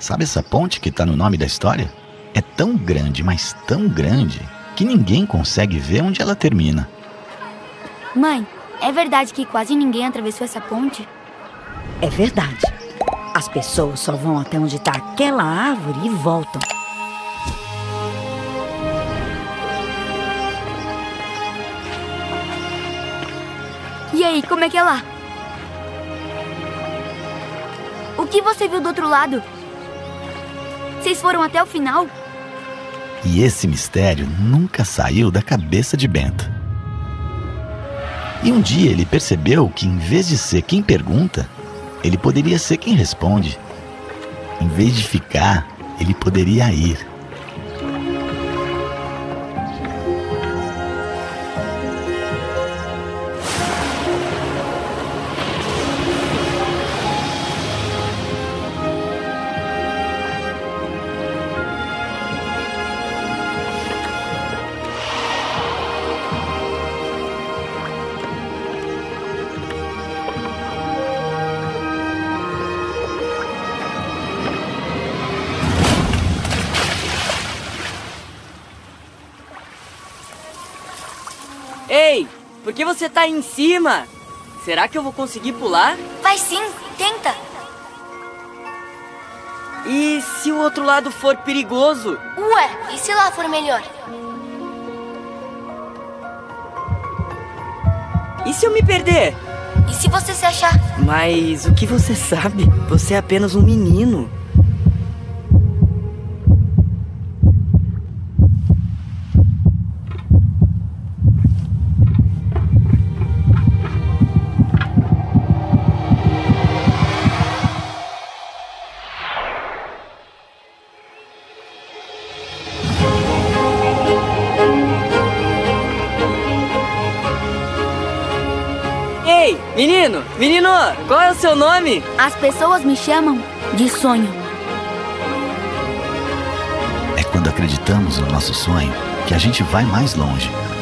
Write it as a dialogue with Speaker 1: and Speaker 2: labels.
Speaker 1: Sabe essa ponte que tá no nome da história? É tão grande, mas tão grande, que ninguém consegue ver onde ela termina.
Speaker 2: Mãe, é verdade que quase ninguém atravessou essa ponte?
Speaker 3: É verdade. As pessoas só vão até onde está aquela árvore e voltam.
Speaker 2: E aí, como é que é lá? O que você viu do outro lado? Vocês foram até o final?
Speaker 1: E esse mistério nunca saiu da cabeça de Bento. E um dia ele percebeu que, em vez de ser quem pergunta, ele poderia ser quem responde. Em vez de ficar, ele poderia ir.
Speaker 4: Ei, por que você tá aí em cima? Será que eu vou conseguir pular?
Speaker 2: Vai sim, tenta.
Speaker 4: E se o outro lado for perigoso?
Speaker 2: Ué, e se lá for melhor?
Speaker 4: E se eu me perder?
Speaker 2: E se você se achar?
Speaker 4: Mas o que você sabe? Você é apenas um menino. Ei, menino, qual é o seu nome?
Speaker 2: As pessoas me chamam de sonho.
Speaker 1: É quando acreditamos no nosso sonho que a gente vai mais longe.